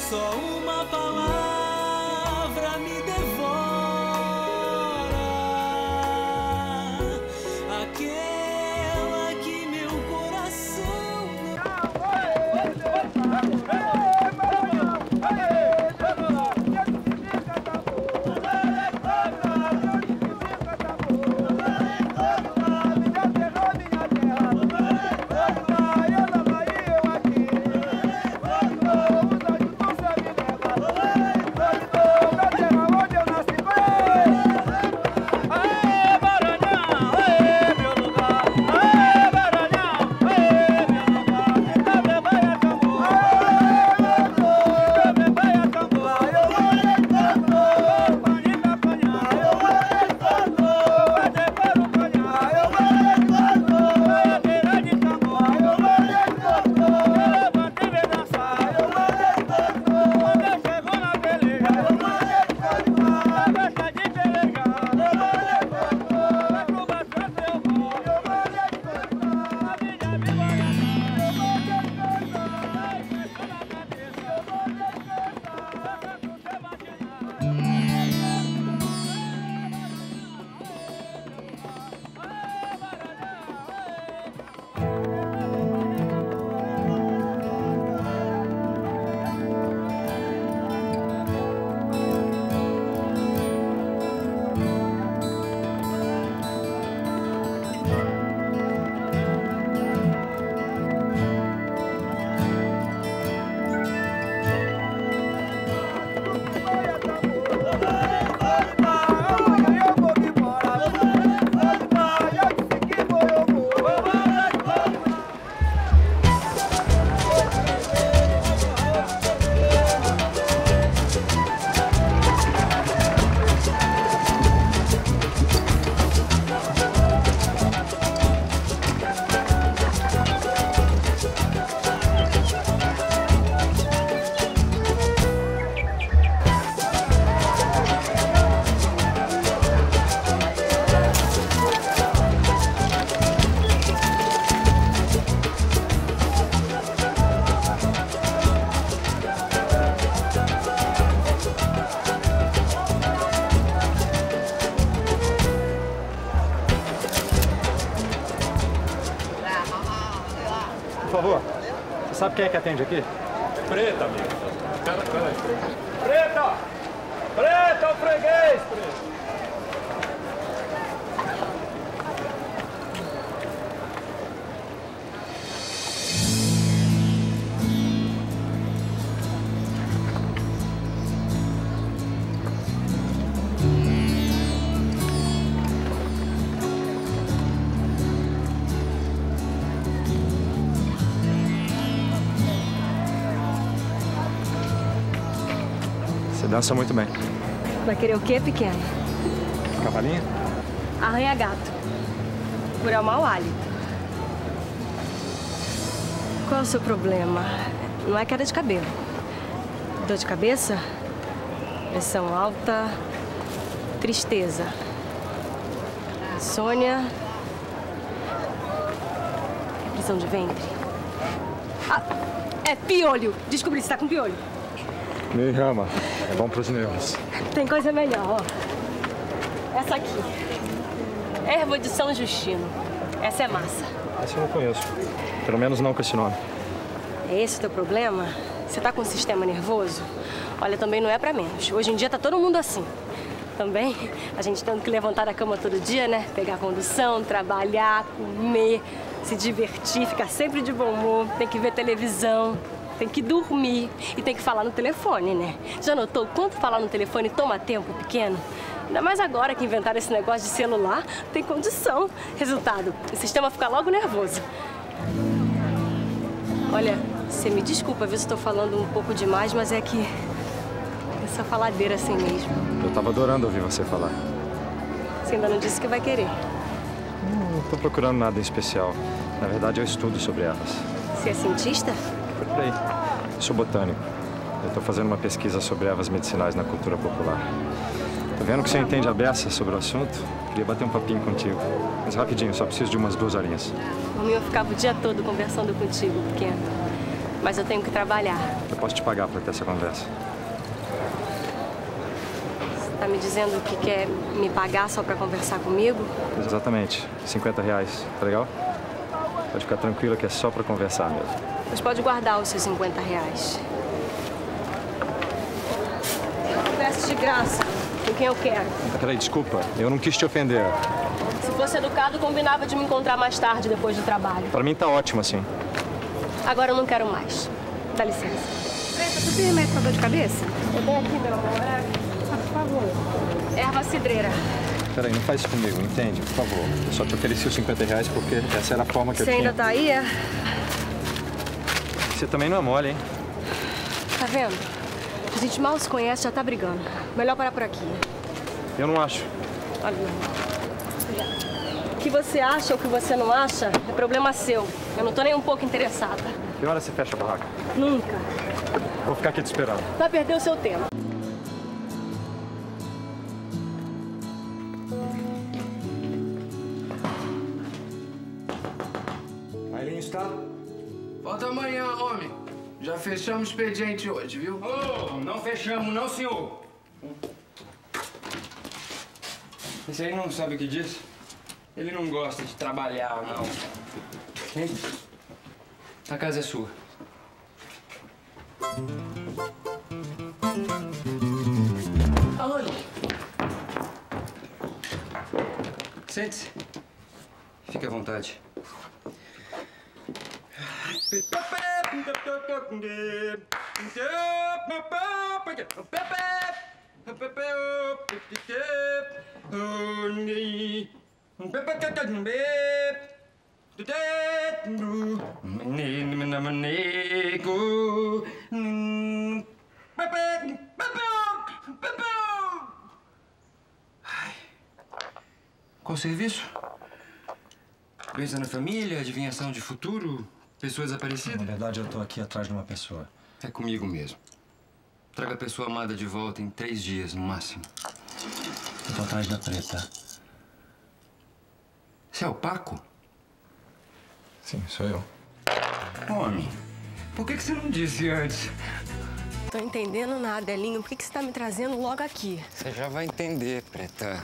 Só uma palavra me devora, aquela que meu coração Por favor, você sabe quem é que atende aqui? Preta, amigo. Preta! Preta, o freguês, Preta! Você dança muito bem. Vai querer o quê, pequeno? Cavalinho? Arranha-gato. Curar o mau hálito. Qual é o seu problema? Não é queda de cabelo. Dor de cabeça? Pressão alta? Tristeza? Insônia? Prisão de ventre? Ah, é piolho! Descobri se tá com piolho. Me rama. É bom pros nervos. Tem coisa melhor, ó. Essa aqui. Erva de São Justino. Essa é massa. Essa eu não conheço. Pelo menos não com esse nome. É esse o teu problema? Você tá com um sistema nervoso? Olha, também não é pra menos. Hoje em dia tá todo mundo assim. Também, a gente tendo que levantar da cama todo dia, né? Pegar a condução, trabalhar, comer, se divertir, ficar sempre de bom humor, tem que ver televisão. Tem que dormir e tem que falar no telefone, né? Já notou quanto falar no telefone toma tempo, pequeno? Ainda mais agora que inventaram esse negócio de celular, tem condição. Resultado, o sistema fica logo nervoso. Olha, você me desculpa, viu se estou falando um pouco demais, mas é que essa faladeira assim mesmo. Eu tava adorando ouvir você falar. Você ainda não disse que vai querer. Não tô procurando nada em especial. Na verdade, eu estudo sobre elas. Você é cientista? Por aí. Eu sou botânico. Eu tô fazendo uma pesquisa sobre ervas medicinais na cultura popular. Tô vendo que você entende a beça sobre o assunto. Queria bater um papinho contigo. Mas rapidinho, só preciso de umas 2 horinhas. Por mim, eu ficava o dia todo conversando contigo, pequeno. Mas eu tenho que trabalhar. Eu posso te pagar pra ter essa conversa. Você tá me dizendo que quer me pagar só pra conversar comigo? Exatamente. R$50, tá legal? Pode ficar tranquila que é só pra conversar mesmo. Mas pode guardar os seus R$50. Conversa de graça, com quem eu quero. Peraí, desculpa. Eu não quis te ofender. Se fosse educado, combinava de me encontrar mais tarde, depois do trabalho. Pra mim tá ótimo assim. Agora eu não quero mais. Dá licença. Preta, tu tem remédio pra dor de cabeça? Eu tenho aqui, meu amor. Por favor. Erva cidreira. Peraí, não faz isso comigo, entende? Por favor. Eu só te ofereci os R$50 porque essa era a forma que eu Você tinha. ainda tá aí, é? Você também não é mole, hein? Tá vendo? A gente mal se conhece, já tá brigando. Melhor parar por aqui. Eu não acho. Olha, meu amor. O que você acha ou o que você não acha é problema seu. Eu não tô nem um pouco interessada. Que hora você fecha a barraca? Nunca. Vou ficar aqui te esperando. Vai perder o seu tempo. Aileen está? Volta amanhã, homem. Já fechamos o expediente hoje, viu? Oh, não fechamos, não, senhor. Esse aí não sabe o que diz? Ele não gosta de trabalhar, não. Hein? A casa é sua. Aonde? Sente-se. Fique à vontade. Qual serviço? Doença na família, adivinhação de futuro, pessoa desaparecida? Na verdade, eu tô aqui atrás de uma pessoa. É comigo mesmo. Traga a pessoa amada de volta em 3 dias, no máximo. Eu tô atrás da Preta. Você é o Paco? Sim, sou eu. Homem, por que você não disse antes? Tô entendendo nada, Elinho. Por que você tá me trazendo logo aqui? Você já vai entender, Preta.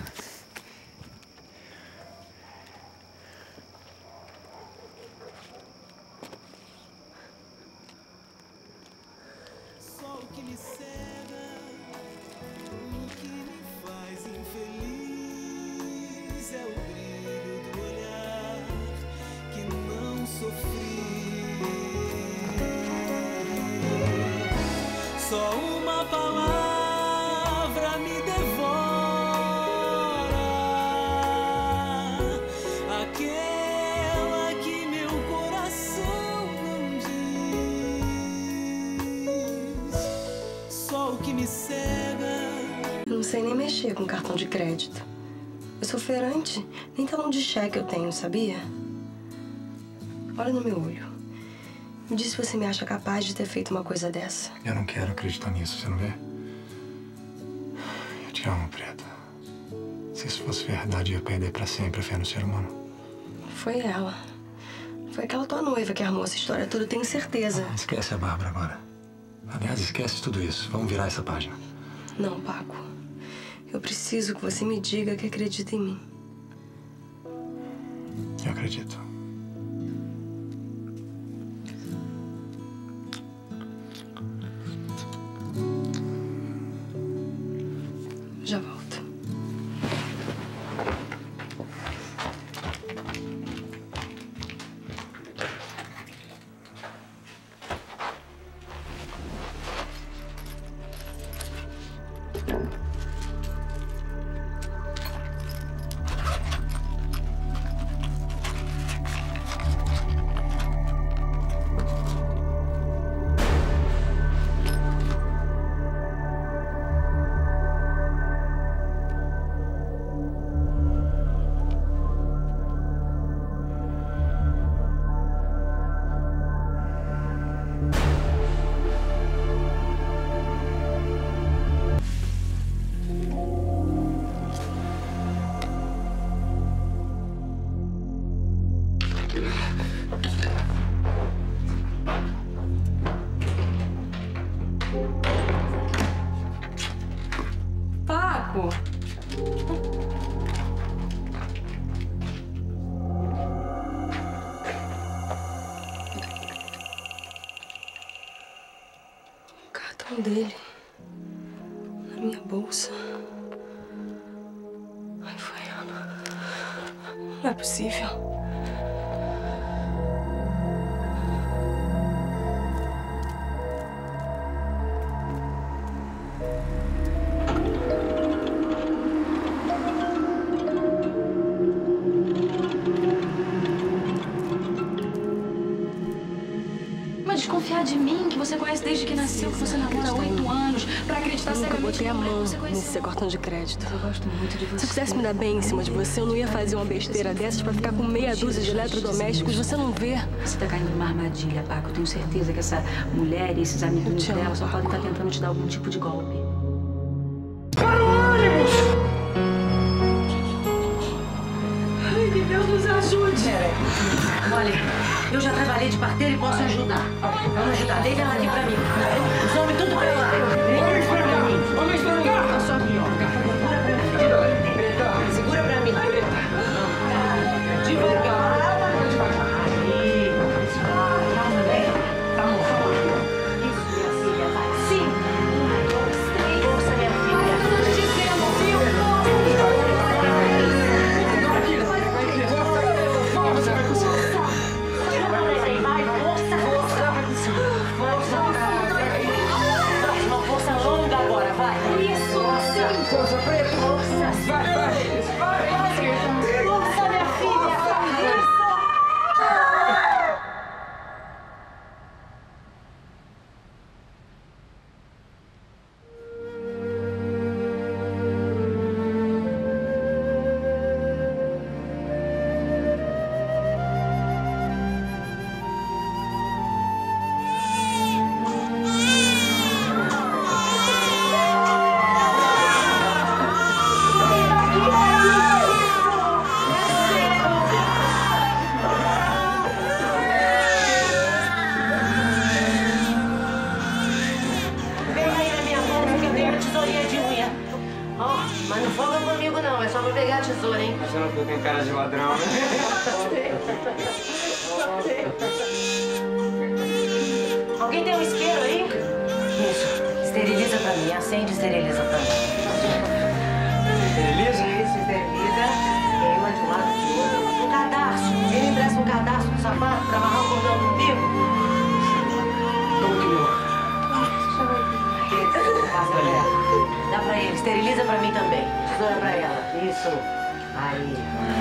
Só o que me cega, o que me faz infeliz é o brilho do olhar que não sofri. Só uma palavra me devora, aquela que meu coração não diz. Só o que me cega. Eu não sei nem mexer com cartão de crédito. Eu sou feirante, nem talão de cheque eu tenho, sabia? Olha no meu olho. Me diz se você me acha capaz de ter feito uma coisa dessa. Eu não quero acreditar nisso, você não vê? Eu te amo, Preta. Se isso fosse verdade, eu ia perder pra sempre a fé no ser humano. Foi ela. Foi aquela tua noiva que armou essa história toda, eu tenho certeza. Esquece a Bárbara agora. Aliás, esquece tudo isso. Vamos virar essa página. Não, Paco. Eu preciso que você me diga que acredita em mim. Eu acredito. Já volto. saco! O cartão dele. Na minha bolsa. Ai, foi Ana. Não é possível. Desconfiar de mim, que você conhece desde que nasceu, que você namora há 8 anos, pra acreditar cegamente. Eu botei a mão nesse seu cartão de crédito. Eu gosto muito de você. Se eu quisesse me dar bem em cima de você, eu não ia fazer uma besteira dessas pra ficar com meia dúzia de eletrodomésticos. Você não vê. Você tá caindo numa armadilha, Paco. Eu tenho certeza que essa mulher e esses amiguinhos dela só podem estar tentando te dar algum tipo de golpe. Para o ônibus! Ai, que Deus nos ajude! Olha, eu já trabalhei de parteira e posso ajudar. Vamos ajudar. Deita ela aqui pra mim. Os homens tudo pra lá. Homens pra cá! Homens pra cá! Tá só aqui, ó. Segura pra mim. Devagar. Aí. Calma, bem. Tá bom. Isso, minha filha. Vai. Sim. 1, 2, 3. Força, minha filha. Eu tô te dizendo, viu? Força, Preta! Força! Vai, vai! Vai! Força, minha filha! Mas não folga comigo não, é só pra pegar a tesoura, hein? Você não ficou com cara de ladrão, né? Alguém tem um isqueiro aí? Isso. Esteriliza pra mim. Acende e esteriliza pra mim. Esteriliza? Isso, esteriliza. Queima de um lado e de outro. Um cadarço. Ele empresta um cadarço do sapato pra amarrar o cordão do umbigo. Dá pra ele. Esteriliza pra mim também. Tesoura pra ela. Isso. Aí.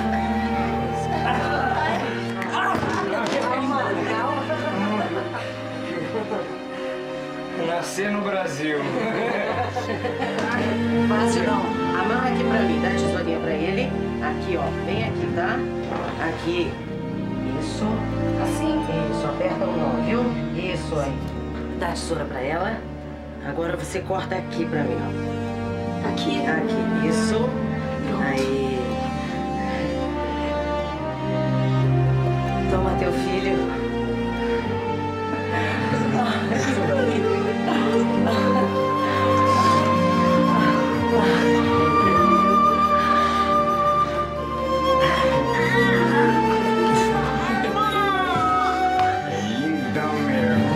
Nascer no Brasil. Fácil não. A mão aqui pra mim. Dá a tesourinha pra ele. Aqui, ó. Vem aqui, tá? Aqui. Isso. Assim. Isso. Aperta o nó, viu? Isso aí. Dá a tesoura pra ela. Agora você corta aqui pra mim, ó. Aqui? Aqui. Isso. Pronto. Aí. Toma teu filho. Lindão mesmo.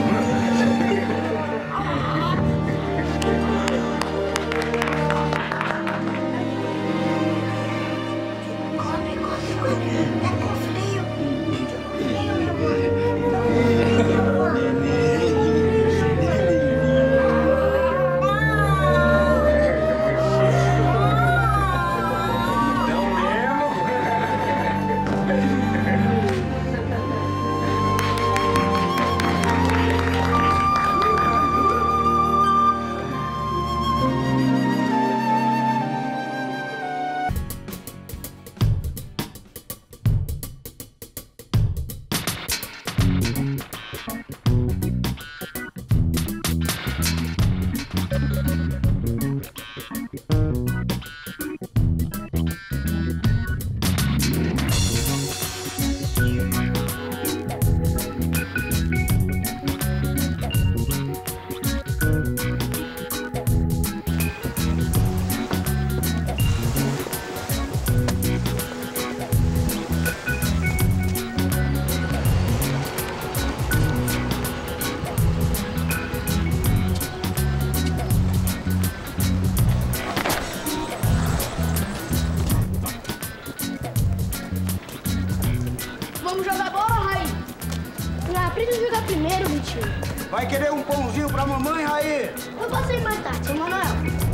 tio. Vai querer um pãozinho pra mamãe, Raí? Eu passei mais tarde, seu Manuel.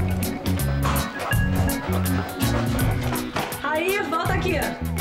Raí, volta aqui.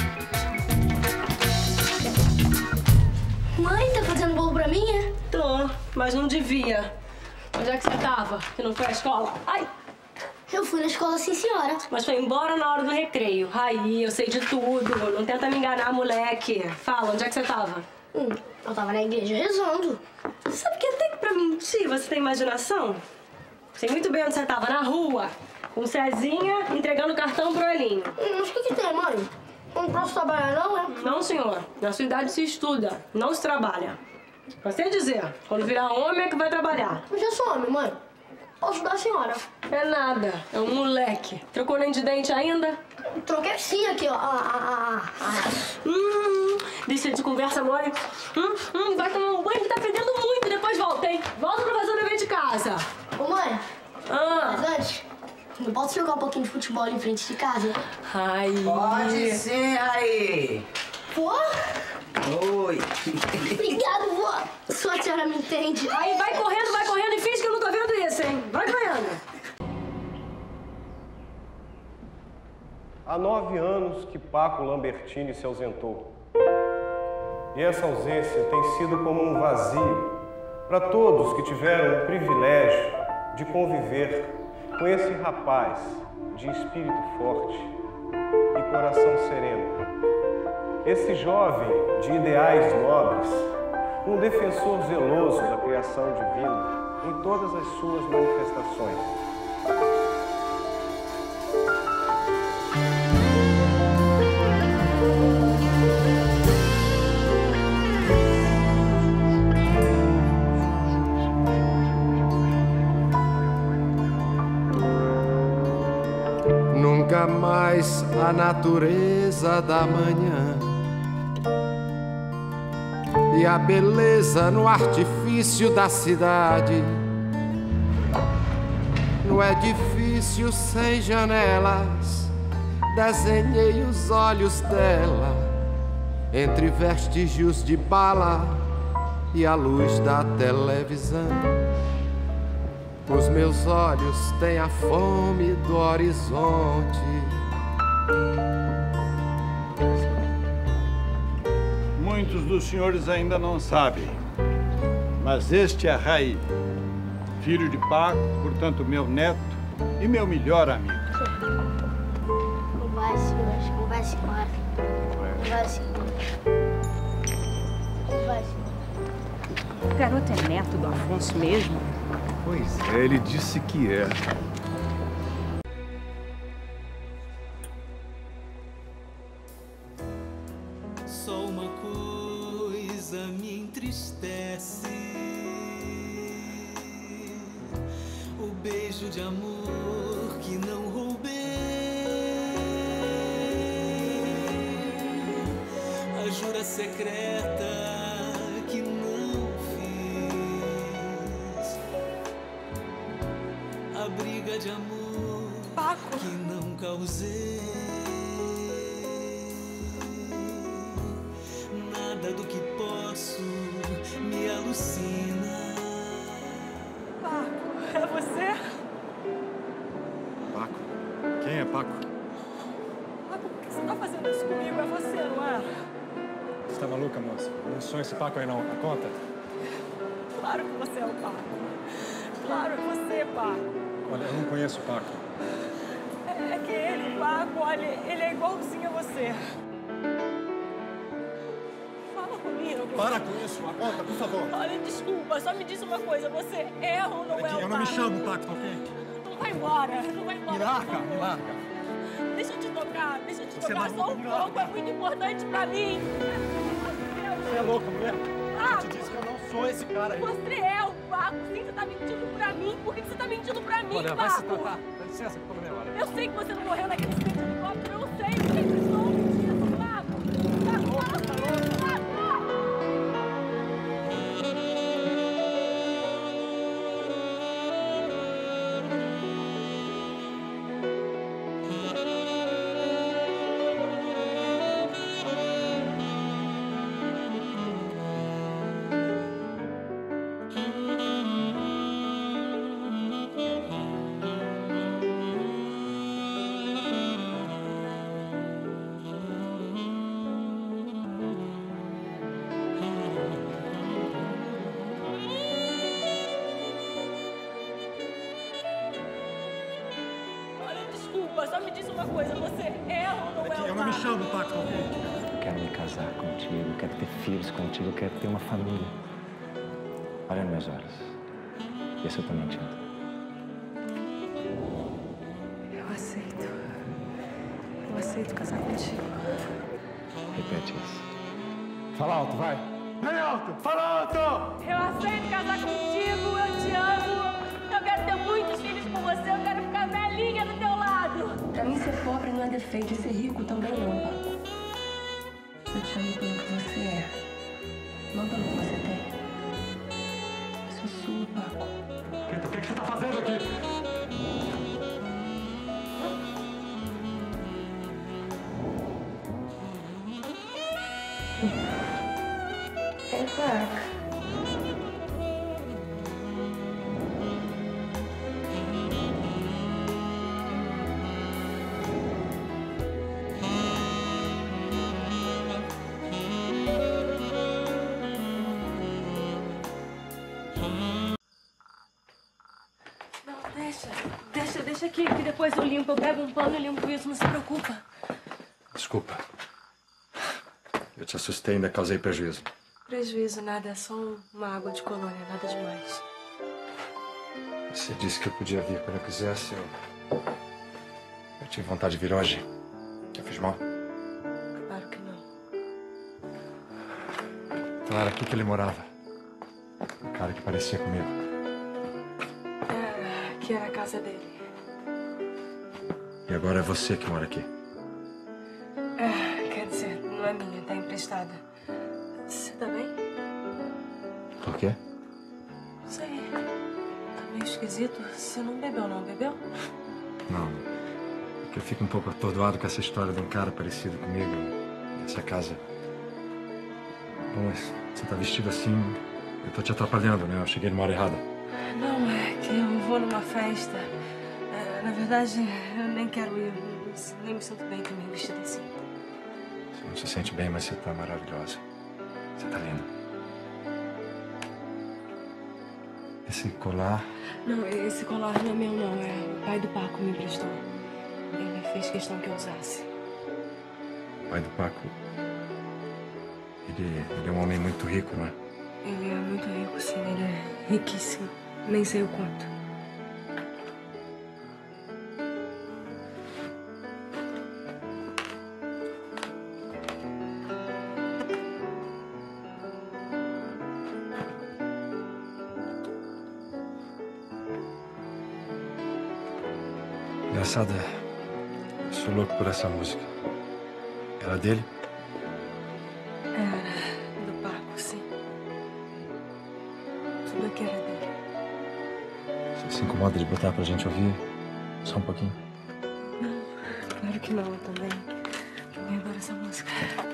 Mãe, tá fazendo bolo pra mim, é? Tô, mas não devia. Onde é que você tava? Que não foi à escola? Ai! Eu fui na escola, sim, senhora. Mas foi embora na hora do recreio. Raí, eu sei de tudo. Não tenta me enganar, moleque. Fala, onde é que você tava? Eu tava na igreja rezando. Sabe que até que pra mentir você tem imaginação? Sei muito bem onde você tava, na rua. Com Cezinha entregando cartão pro Elinho. Mas o que tem, mãe? Eu não posso trabalhar, não, é? Não, senhor. Na sua idade se estuda, não se trabalha. Pra você dizer, quando virar homem é que vai trabalhar. Eu já sou homem, mãe. Posso ajudar a senhora? É nada, é um moleque. Trocou nem de dente ainda? Troquei sim aqui, ó. Deixa de conversa mole. Vai tomar um banho que tá fedendo muito, depois volta, hein? Volta pra fazer o dever de casa. Ô, mãe. Mas antes, não posso jogar um pouquinho de futebol ali em frente de casa? Raí. Pode ser, Raí. Pô? Oi. Obrigado, vó. Sua senhora me entende. Aí vai correndo e finge que eu não tô vendo isso, hein? Vai correndo. Há 9 anos que Paco Lambertini se ausentou. E essa ausência tem sido como um vazio para todos que tiveram o privilégio de conviver com esse rapaz de espírito forte e coração sereno. Esse jovem de ideais nobres, um defensor zeloso da criação divina em todas as suas manifestações. Nunca mais a natureza da manhã e a beleza no artifício da cidade. No edifício sem janelas, desenhei os olhos dela entre vestígios de bala e a luz da televisão. Os meus olhos têm a fome do horizonte. Muitos dos senhores ainda não sabem, mas este é Raí, filho de Paco, portanto meu neto e meu melhor amigo. Não vai, senhor. Não vai, senhora. Não vai, senhor. Não vai, senhor. O garoto é neto do Afonso mesmo? Pois é, ele disse que é. Só uma coisa me entristece: o beijo de amor que não roubei, a jura secreta que não fiz, a briga de amor Paco que não causei. Nada do que posso me alucina. Paco, é você? Paco? Quem é Paco? Paco, por que você tá fazendo isso comigo? É você, não é? Você tá maluca, moça? Não sonha esse Paco aí não. A conta? Claro que você é o Paco. Claro que você, Paco. Olha, eu não conheço o Paco. É que ele, Paco, olha, ele é igualzinho a você. Comigo. Para com isso, a conta, por favor. Olha, desculpa, só me diz uma coisa, você é ou não é o Paco? Eu não me chamo Paco, tá ok? Não vai embora, não vai embora. Me larga, me larga. Deixa eu te tocar só um pouco, é muito importante pra mim. Você é louca, mulher? Eu te disse que eu não sou esse cara aí. Você é o Paco, sim, você tá mentindo pra mim. Por que você tá mentindo pra mim, Olha, Paco? vai se tratar. Dá licença que eu tô na minha hora. Eu sei que você não morreu naquele acidente de helicóptero, eu sei, você precisou disso, Paco. Paco, Paco. só me diz uma coisa, você é ou não é o Paco? Eu não me chamo Paco, ok? Eu quero me casar contigo, eu quero ter filhos contigo, eu quero ter uma família. Olha nos meus olhos. Esse eu tô mentindo. Eu aceito. Eu aceito casar contigo. Repete isso. Fala alto, vai. Bem alto! Fala alto! Eu aceito casar contigo, eu te amo. Eu quero ter muitos filhos com você, eu quero ficar velhinha do teu lado. Pra mim, ser pobre não é defeito e ser rico também não, Paco. Eu te amo pelo que você é, não pelo que você tem. Eu sou sua, Paco. O que você tá fazendo aqui? É, Paco. Deixa aqui, que depois eu limpo. Eu pego um pano e limpo isso, não se preocupa. Desculpa. Eu te assustei e ainda causei prejuízo. Prejuízo, nada. É só uma água de colônia, nada demais. Você disse que eu podia vir quando eu quisesse. Eu tive vontade de vir hoje. Eu fiz mal? Claro que não. Então era aqui que ele morava. Um cara que parecia comigo. Aqui era a casa dele. E agora é você que mora aqui. Quer dizer, não é minha, tá emprestada. Você tá bem? Por quê? Não sei. Tá meio esquisito. Você não bebeu, não bebeu? Não. É que eu fico um pouco atordoado com essa história de um cara parecido comigo nessa casa. Bom, mas você tá vestido assim, eu tô te atrapalhando, né? Eu cheguei numa hora errada. Não, é que eu vou numa festa. Na verdade, eu nem quero ir. Nem me sinto bem também vestida assim. Você não se sente bem, mas você tá maravilhosa. Você tá linda. Esse colar... Não, esse colar não é meu, não. É o pai do Paco me emprestou. Ele fez questão que eu usasse. O pai do Paco... Ele é um homem muito rico, não é? Ele é muito rico, sim. Ele é riquíssimo. Nem sei o quanto. Engraçado, eu sou louco por essa música. Era dele? Era do Paco, sim. Tudo aqui era dele. Você se incomoda de botar pra gente ouvir só um pouquinho? Não, claro que não, eu também. Também adoro essa música.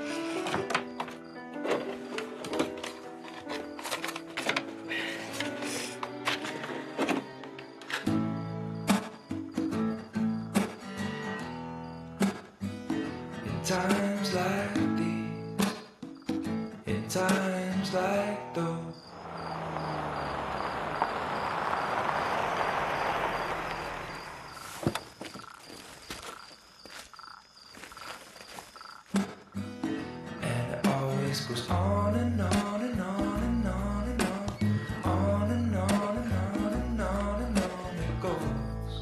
Times like these, in times like those. And it always goes on and on and on and on and on, on and on and on and on and on it goes.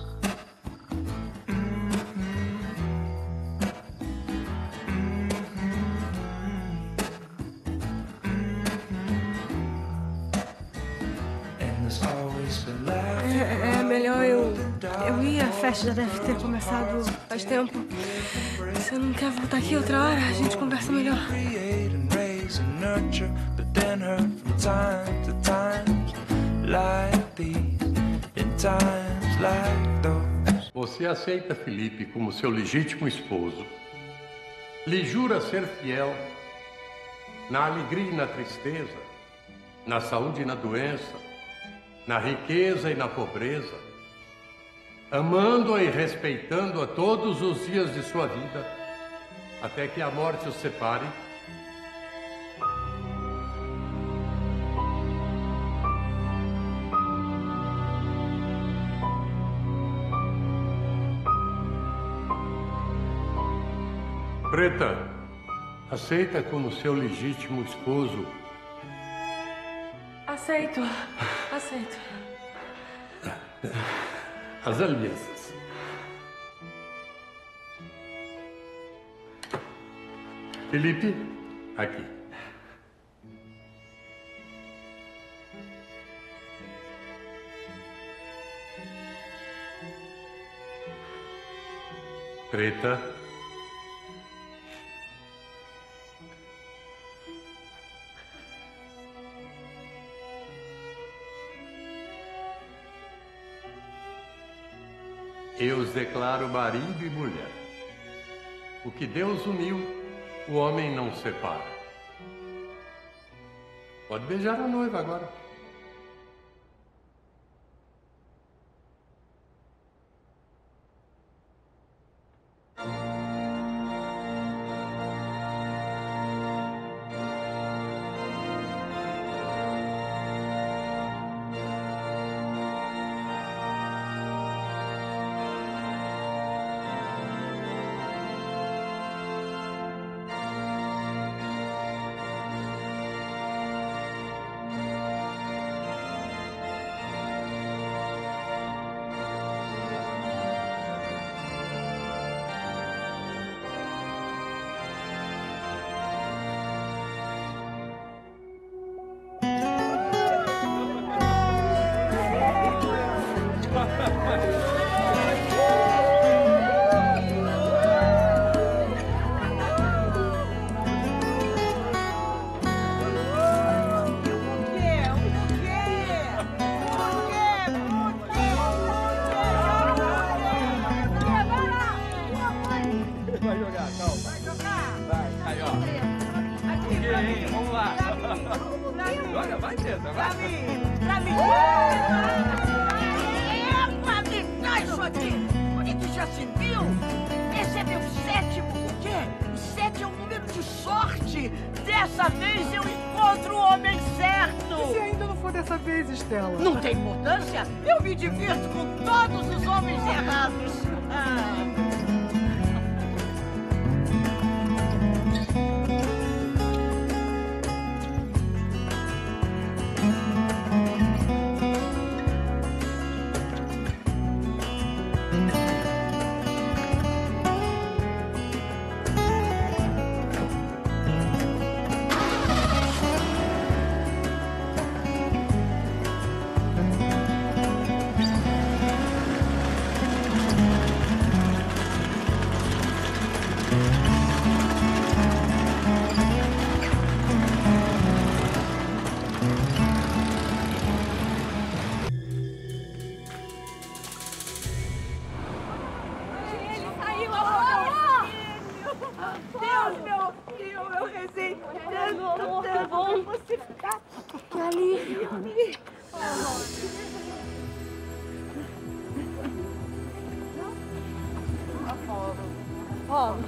É melhor eu ir. A festa já deve ter começado faz tempo. Você não quer voltar aqui outra hora? A gente conversa melhor. Você aceita Felipe como seu legítimo esposo, lhe jura ser fiel na alegria e na tristeza, na saúde e na doença, na riqueza e na pobreza, amando-a e respeitando-a todos os dias de sua vida, até que a morte os separe? Preta, aceita como seu legítimo esposo? Aceito. Aceito. As alianças. Felipe, aqui. Preta. Eu os declaro marido e mulher. O que Deus uniu, o homem não separa. Pode beijar a noiva agora. Vai jogar, calma. Vai jogar. Vai. Aí, ó. Aqui, pra mim. Vamos lá. Joga, vai, Teta, vai. Pra mim. Epa, me dá isso aqui. Onde que já se viu? Esse é meu 7º. O quê? O 7 é um número de sorte. Dessa vez eu encontro o homem certo. E se ainda não for dessa vez, Estela? Não tem importância. Eu me divirto com todos os homens errados. Deus, meu filho, eu rezei tanto, que bom você ficar. Que alívio. Paulo.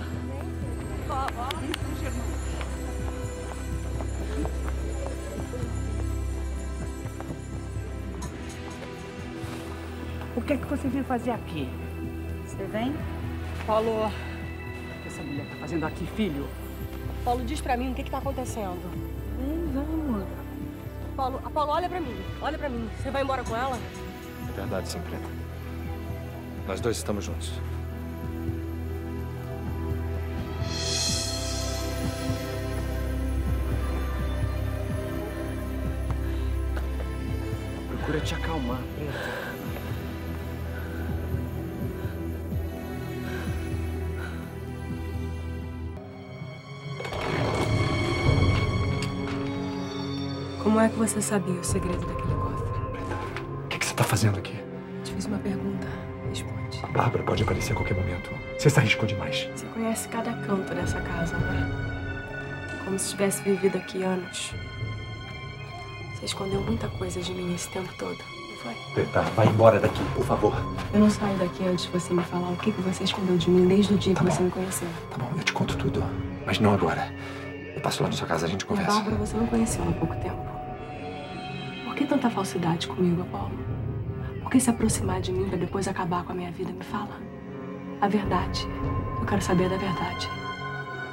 O que é que você veio fazer aqui? Você vem? Paulo, O que essa mulher tá fazendo aqui, filho? Paulo, diz pra mim o que tá acontecendo. Vamos. Paulo, olha pra mim. Olha pra mim. Você vai embora com ela? É verdade, sim, Preta. Nós dois estamos juntos. Procura te acalmar, Preta. Como é que você sabia o segredo daquele cofre? O que você está fazendo aqui? Te fiz uma pergunta. Responde. A Bárbara pode aparecer a qualquer momento. Você se arriscou demais. Você conhece cada canto dessa casa, né? Como se tivesse vivido aqui anos. Você escondeu muita coisa de mim esse tempo todo, não foi? Preta, vai embora daqui, por favor. Eu não saio daqui antes de você me falar o que você escondeu de mim desde o dia que você me conheceu. Tá bom, eu te conto tudo. Mas não agora. Eu passo lá na sua casa, a gente A conversa. Bárbara você não conheceu há pouco tempo. Por que tanta falsidade comigo, Paulo? Por que se aproximar de mim pra depois acabar com a minha vida? Me fala. A verdade. Eu quero saber da verdade.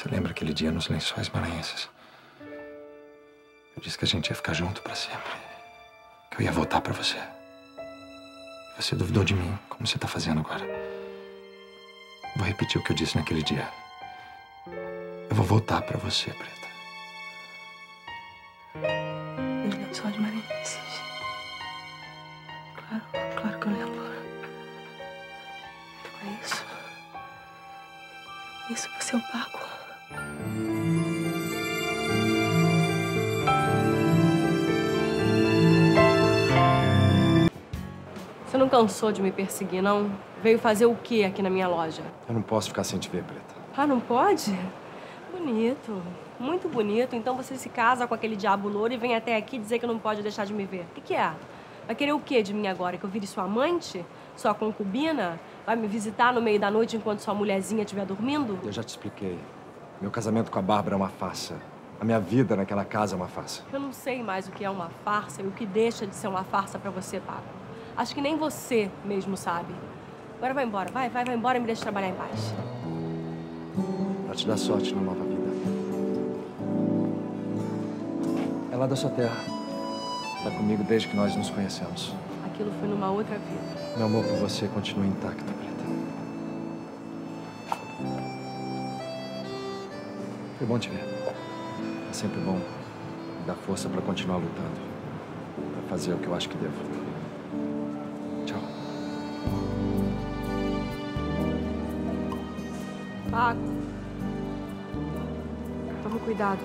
Você lembra aquele dia nos Lençóis Maranhenses? Eu disse que a gente ia ficar junto pra sempre. Que eu ia voltar pra você. E você duvidou de mim, como você tá fazendo agora. Vou repetir o que eu disse naquele dia. Eu vou voltar pra você, Preta. Os Lençóis Maranhenses. Claro que eu lembro. É isso. Isso, você é o Paco. Você não cansou de me perseguir, não? Veio fazer o quê aqui na minha loja? Eu não posso ficar sem te ver, Preta. Ah, não pode? Bonito. Muito bonito. Então você se casa com aquele diabo louro e vem até aqui dizer que não pode deixar de me ver. O que é? Vai querer o quê de mim agora? Que eu vire sua amante? Sua concubina? Vai me visitar no meio da noite enquanto sua mulherzinha estiver dormindo? Eu já te expliquei. Meu casamento com a Bárbara é uma farsa. A minha vida naquela casa é uma farsa. Eu não sei mais o que é uma farsa e o que deixa de ser uma farsa pra você, Paco. Acho que nem você mesmo sabe. Agora vai embora. Vai embora e me deixa trabalhar em paz. Pra te dar sorte na nova vida. É lá da sua terra. Tá comigo desde que nós nos conhecemos. Aquilo foi numa outra vida. Meu amor por você continua intacto, Preta. Foi bom te ver. É sempre bom me dar força pra continuar lutando. Pra fazer o que eu acho que devo. Tchau. Paco. Toma cuidado.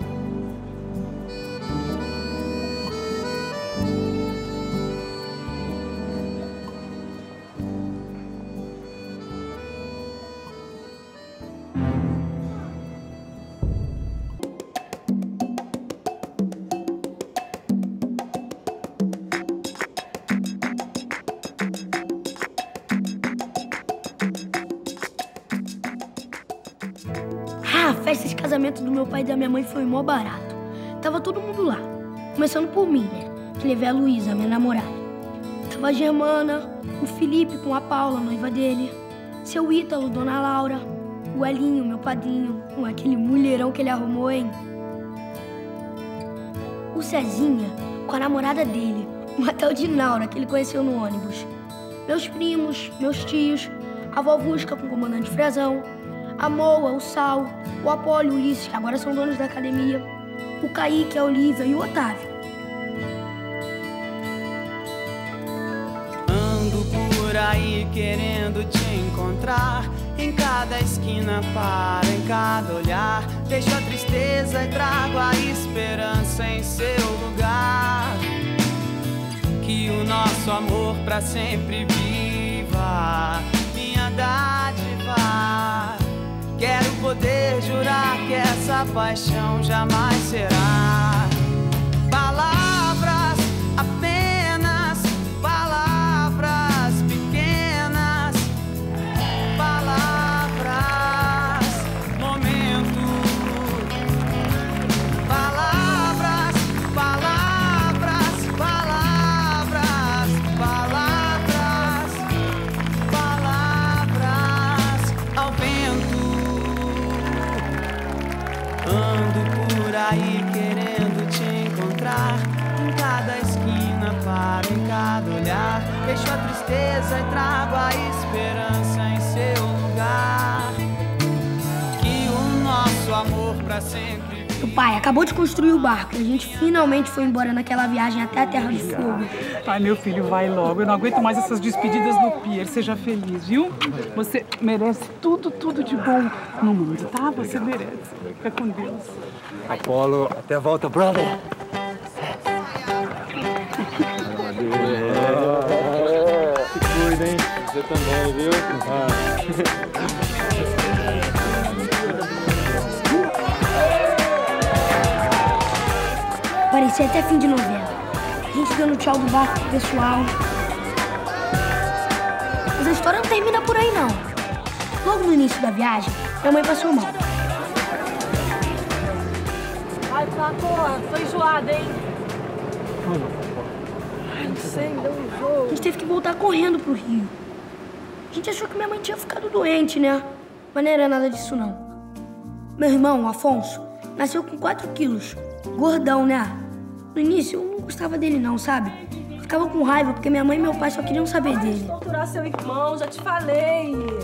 A festa de casamento do meu pai e da minha mãe foi mó barato. Tava todo mundo lá. Começando por mim, né? Que levei a Luísa, minha namorada. Tava a Germana, o Felipe com a Paula, noiva dele. Seu Ítalo, Dona Laura. O Elinho, meu padrinho, com aquele mulherão que ele arrumou, hein? O Cezinha, com a namorada dele. Uma tal de Naura, que ele conheceu no ônibus. Meus primos, meus tios. A vovusca com o comandante Frazão. A Moa, o Sal, o Apolo e o Ulisses, que agora são donos da academia, o Kaique, a Olivia e o Otávio. Ando por aí querendo te encontrar, em cada esquina paro, em cada olhar, deixo a tristeza e trago a esperança em seu lugar. Que o nosso amor pra sempre viva, minha dádiva. Quero poder jurar que essa paixão jamais será palavras, apenas palavras pequenas, palavras, momento, palavras, palavras, palavras, palavras, palavras ao vento. Ando por aí querendo te encontrar, em cada esquina paro, em cada olhar, deixo a tristeza e trago a esperança em seu lugar. Que o nosso amor pra sempre. O pai acabou de construir o barco e a gente finalmente foi embora naquela viagem até a Terra do Fogo. Ai, meu filho, vai logo. Eu não aguento mais essas despedidas no pier. Seja feliz, viu? Você merece tudo de bom no mundo, tá? Você merece. Fica com Deus. Apolo, até a volta, brother. Se cuida, hein? Você também, viu? Parecia até fim de novela. A gente dando tchau do barco pro pessoal. Mas a história não termina por aí, não. Logo no início da viagem, minha mãe passou mal. Ai, Paco, tô enjoada, hein? Ai, não sei, deu um enjoo. A gente teve que voltar correndo pro Rio. A gente achou que minha mãe tinha ficado doente, né? Mas não era nada disso, não. Meu irmão, o Afonso, nasceu com 4 quilos. Gordão, né? No início, eu não gostava dele não, sabe? Ficava com raiva porque minha mãe e meu pai só queriam saber dele. Torturar seu irmão, já te falei.